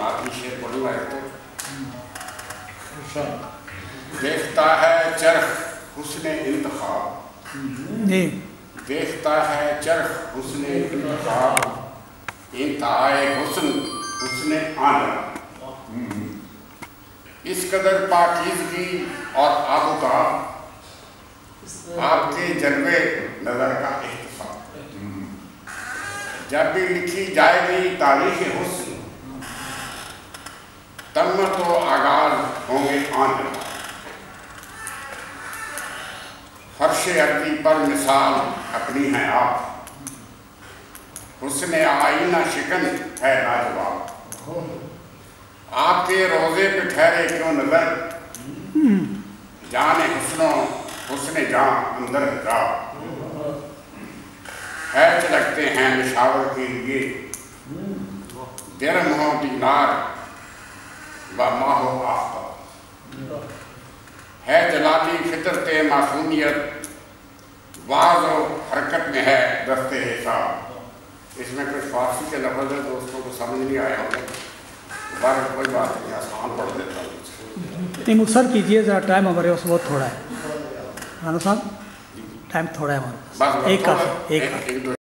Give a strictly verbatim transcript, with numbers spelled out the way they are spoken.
लाती शेर पढ़ूंगा एक तो देखता है चरख हुस्ने इंतखाब जी देखता है चरख हुस्ने इंतखाब इंतहाए हुस्न हुस्ने आना इस कदर पाकीज़गी और आबूताब आपके जलवे नजर का इख्तिसाब जब भी लिखी जाएगी तारीख़ हुस्न तब तो आगाज होंगे आने फर्श अर्दी पर मिसाल अपनी है आप हुस्न आईना शिकन है लाजवाब आपके रोज़े पे ठहरे क्यों नजर जाने हुस्नो हुस्ने जान अंदर जा है चलकते हैं निशावर के लिए दिरम हो दीनार व माहो आफ्ताब है जलाली फितरत मासूमियत वाज़ और हरकत में है दस्ते हिसाब इसमें कुछ फारसी के लफ्ज़ है दोस्तों को समझ नहीं आया होगा बार कोई बात नहीं आसान पढ़ देता हूँ नहीं मुख्तर कीजिए ज़रा टाइम हमारे पास बहुत थोड़ा है राना साहब टाइम थोड़ा है हमारे पास एक का एक